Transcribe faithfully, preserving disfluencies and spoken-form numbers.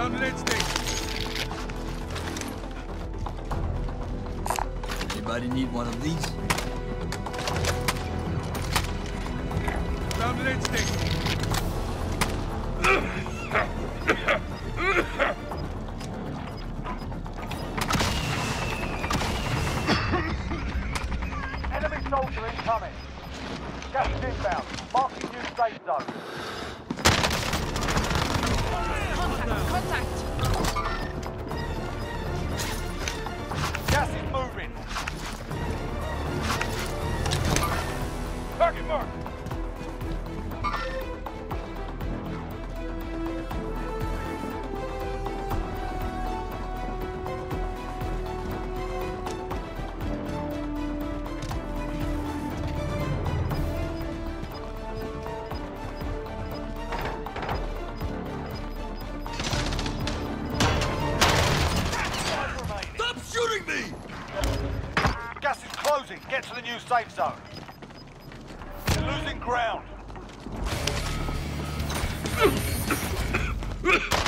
Found an aid station. Anybody need one of these? Found an aid station. Enemy soldier incoming. Gas is inbound. Marking new safe zone. Contact! Gas is moving. Target mark. Stop shooting me! Gas is closing. Get to the new safe zone. You're losing ground.